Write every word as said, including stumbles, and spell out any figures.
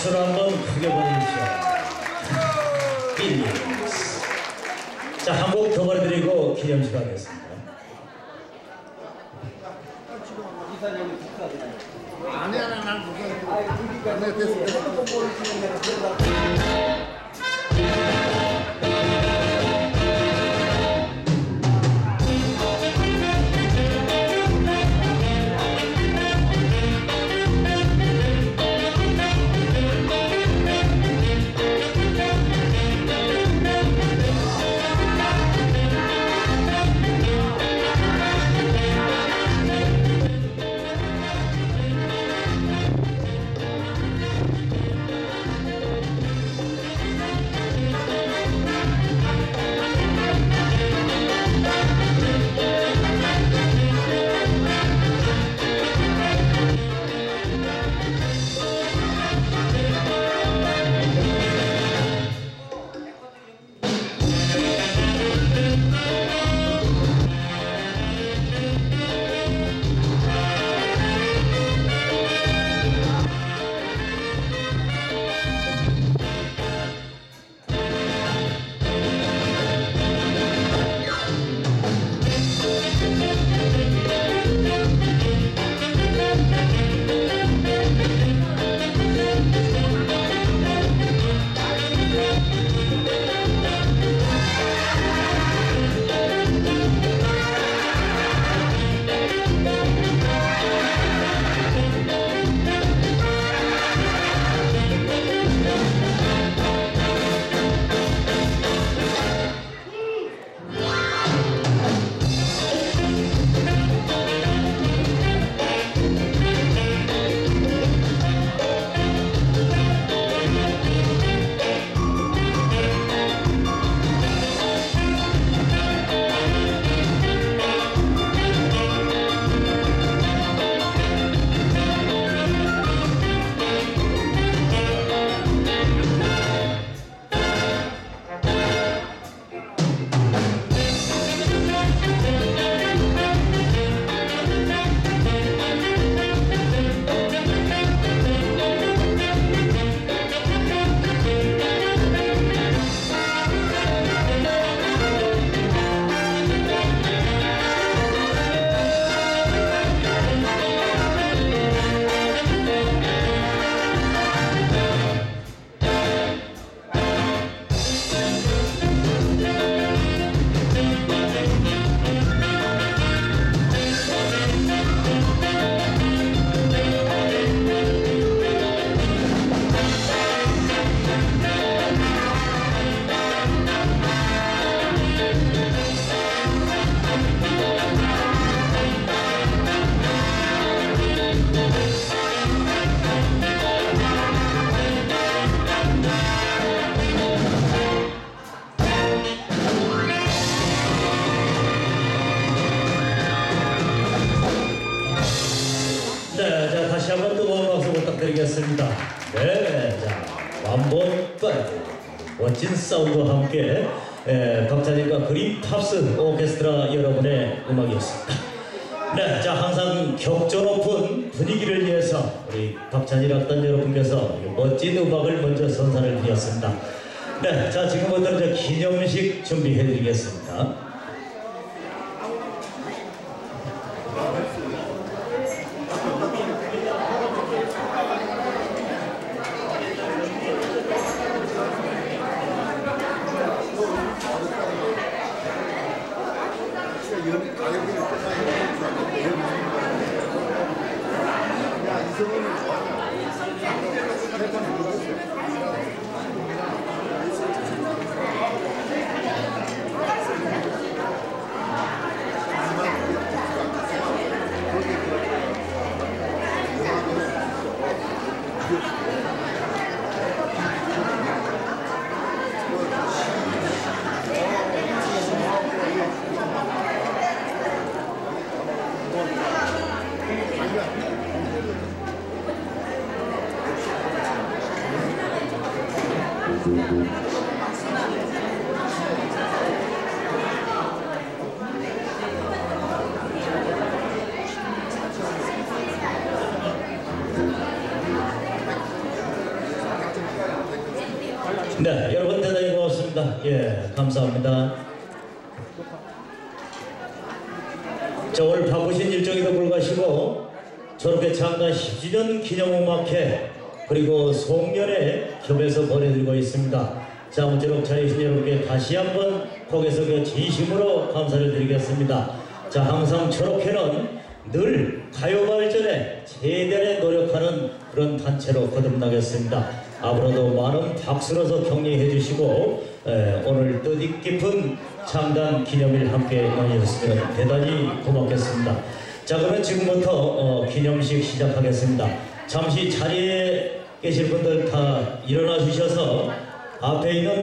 박수로 한번 크게 보내주시오. 빌리스. 자, 한 곡 더 보내드리고 기념식 하겠습니다. 아니 아니 난 무슨 네 됐어 됐어 네, 자 다시 한번 뜨거운 박수 부탁드리겠습니다. 네, 자 완본빨 멋진 사운드와 함께 예, 박찬일과 그린 팝스 오케스트라 여러분의 음악이었습니다. 네, 자 항상 격조 높은 분위기를 위해서 우리 박찬일 악단 여러분께서 멋진 음악을 먼저 선사를 드렸습니다. 네, 자 지금부터 이제 기념식 준비해드리겠습니다. 네, 여러분 대단히 고맙습니다. 예, 감사합니다. 자, 오늘 바쁘신 일정에도 불구하고 저렇게 장관 십 주년 기념음악회 그리고 송년회 협에서 보내드리고 있습니다. 자, 아무쪼록 자리신 여러분께 다시 한번 거기서 그 진심으로 감사를 드리겠습니다. 자, 항상 저렇게는 늘 가요 발전에 최대한의 노력하는 그런 단체로 거듭나겠습니다. 앞으로도 많은 박수로서 격려해 주시고 에, 오늘 뜻 깊은 창단 기념일 함께 나누셨으면 대단히 고맙겠습니다. 자, 그러면 지금부터 어, 기념식 시작하겠습니다. 잠시 자리에 계실 분들 다 일어나 주셔서 앞에 있는